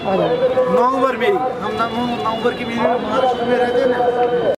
नवंबर में ही हम नवंबर की महीने में महाराष्ट्र में रहते हैं ना।